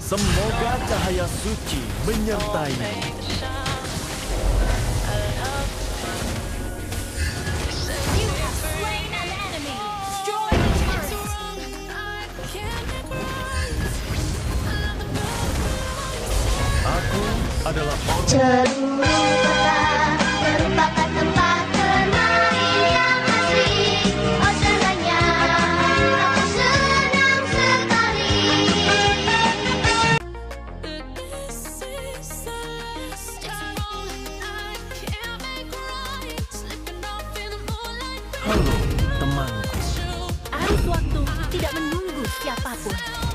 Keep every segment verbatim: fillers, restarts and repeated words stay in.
Semoga cahaya suci menyertaimu. Aku adalah orang. Seluruh kota merupakan tempat bermain yang asli. Oh senangnya, aku senang sekali. Halo, temanku. Arus waktu tidak menunggu siapapun.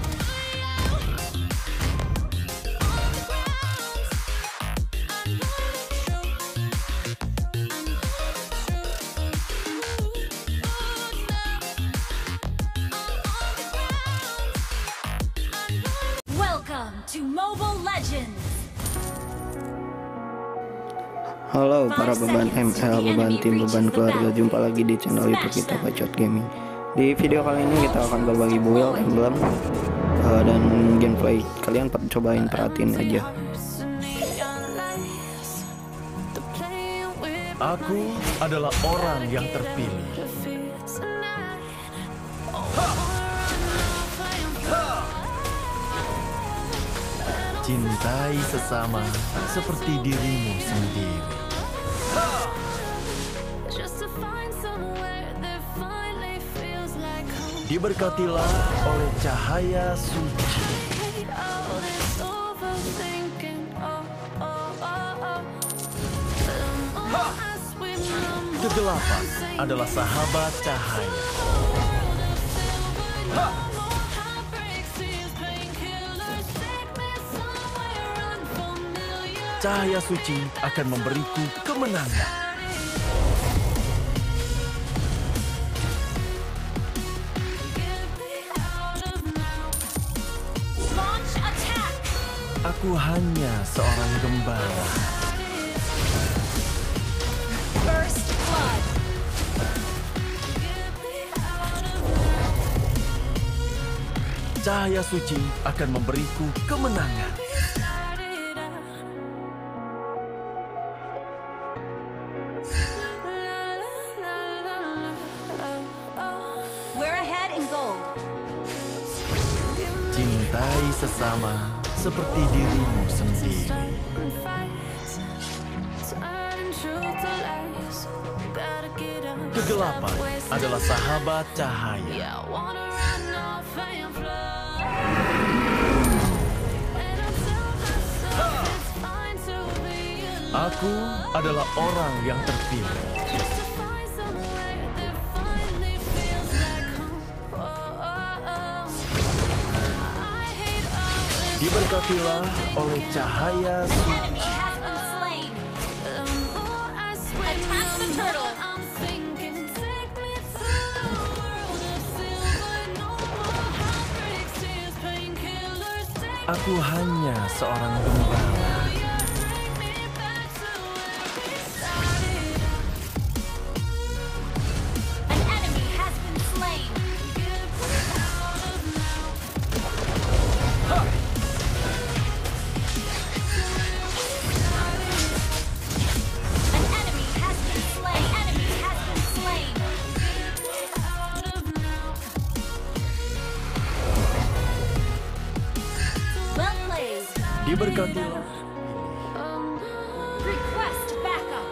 Welcome to Mobile Legends. Halo para beban M L, beban tim, beban keluarga, jumpa lagi di channel YouTube kita Bacot Gaming. Di video kali ini kita akan berbagi build, emblem, uh, dan gameplay. Kalian per cobain perhatiin aja. Aku adalah orang yang terpilih. Cintai sesama seperti dirimu sendiri. Diberkatilah oleh cahaya suci. Kegelapan adalah sahabat cahaya. Cahaya suci akan memberiku kemenangan. Aku hanya seorang gembala. First blood. Cahaya suci akan memberiku kemenangan. We're ahead in gold. Cintai sesama seperti dirimu sendiri. Kegelapan adalah sahabat cahaya. Aku adalah orang yang terpilih. Diberkatilah oleh cahaya suci. Aku hanya seorang gembala. Diberkatilah. Request backup.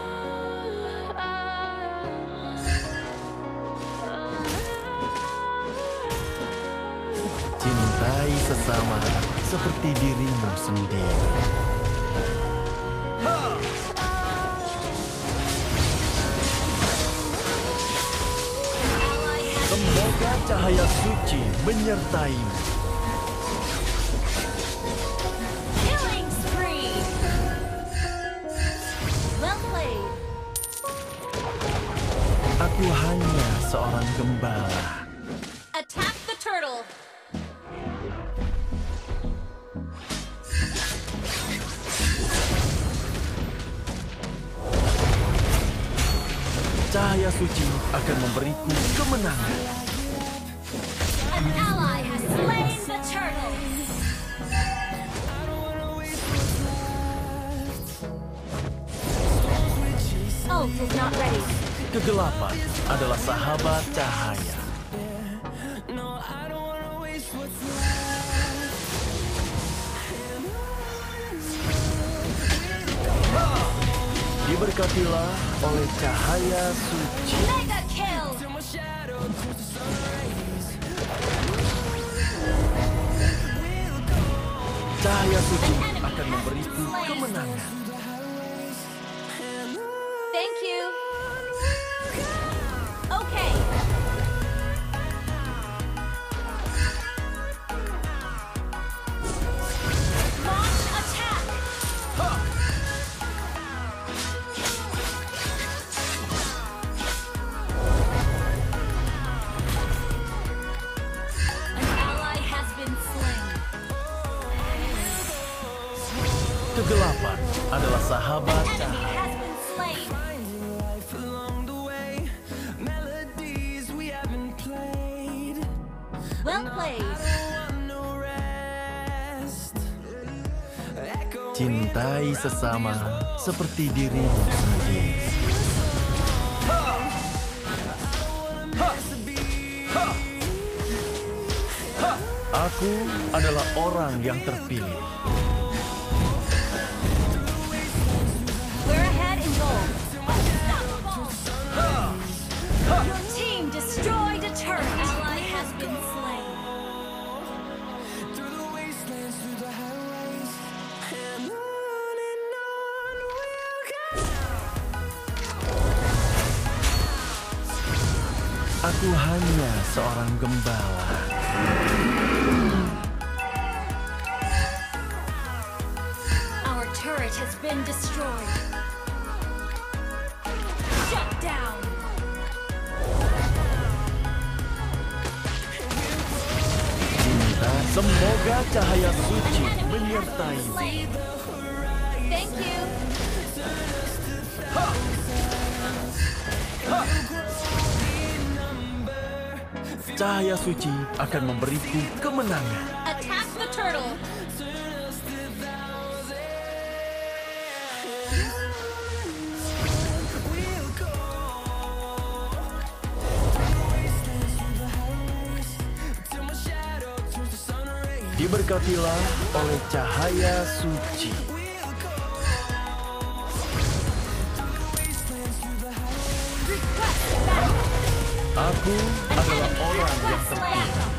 Cintai sesama seperti dirimu sendiri. Semoga cahaya suci menyertaimu. Killing spree. Well played. Aku hanya seorang gembala. Attack the turtle. Cahaya suci akan memberiku kemenangan. An ally has slain the turtle. ult is not ready. Kegelapan adalah sahabat cahaya. Diberkatilah oleh cahaya suci. Mega kill. Cahaya suci akan memberiku kemenangan. Thank you. Okay. Launch attack. An ally has been slain. Kegelapan adalah sahabat Enemy cahaya. has been slain. Well played. Cintai sesama seperti dirimu sendiri. Aku adalah orang yang terpilih. We're ahead in goal. Unstoppable. Your team destroyed a turret. Ally has been slain. Aku hanya seorang gembala. Our turret has been destroyed. Shut down. Cinta, semoga cahaya An suci enemy has been menyertaimu. slain. Thank you. Cahaya suci akan memberiku kemenangan. Attack the turtle. Diberkatilah oleh cahaya suci. Request battle. Aku adalah orang yang Has been terpilih. slain.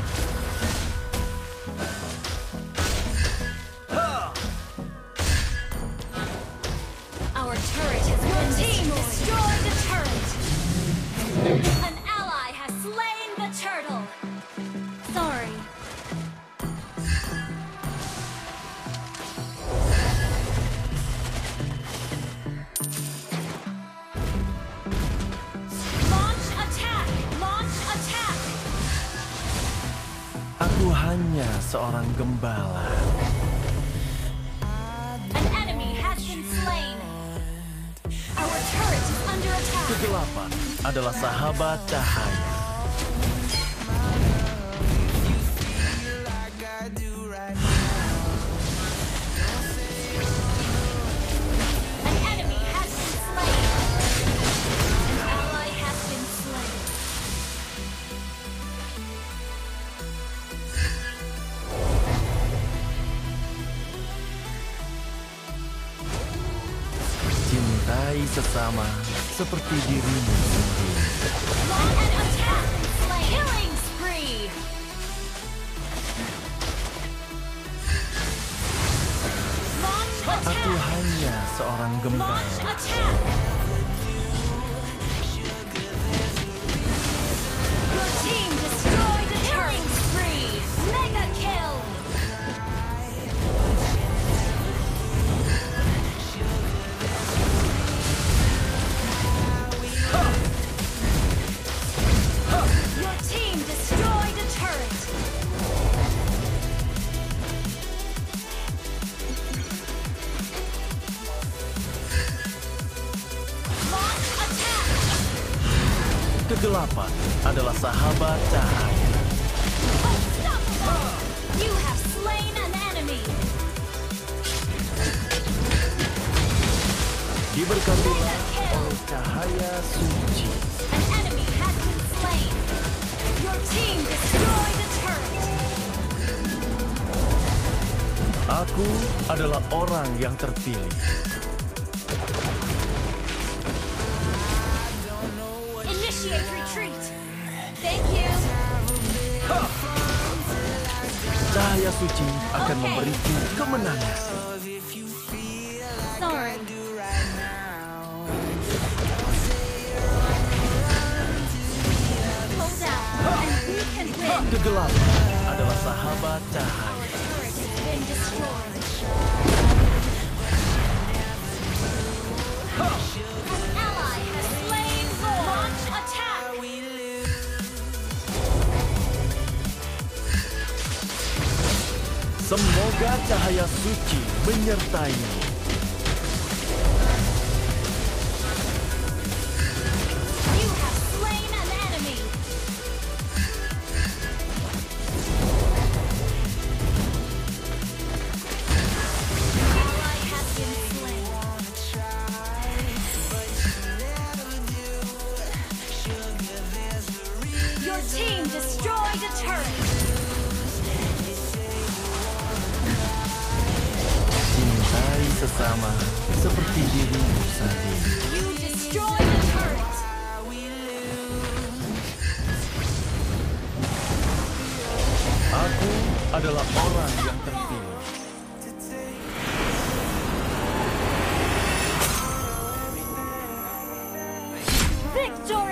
Our turret has been destroyed. The turret. An ally has slain the turtle. Sorry. Launch attack. Launch attack. Aku hanya seorang gembala. An enemy has been slain. Our turret is under attack. Kegelapan adalah sahabat cahaya. An enemy has been slain. An ally has been slain. Cintai sesama seperti dirimu sendiri. Launch and attack. Slain. Killing spree. Launch Aku attack. hanya seorang Launch gembala. attack. Your team destroyed the turret. Killing spree. Mega kill. Your team destroyed a turret. Launch attack. Kegelapan adalah sahabat cahaya. Unstoppable. You have slain an enemy. Diberkatilah oleh cahaya suci. An enemy has been slain. Your team destroyed a turret. Aku adalah orang yang terpilih. Initiate retreat. Thank you. Cahaya suci akan Oke. memberiku kemenangan. Sorry. Hold out, and we can win. Kegelapan adalah sahabat cahaya. Our turret has been destroyed. An ally has slain Lord. Launch attack. Semoga cahaya suci menyertaimu. You have slain an enemy. Ally has been slain. Your team destroyed a turret. Cintai sesama seperti dirimu sendiri. You destroyed a turret. Aku adalah orang yang terpilih. Victory.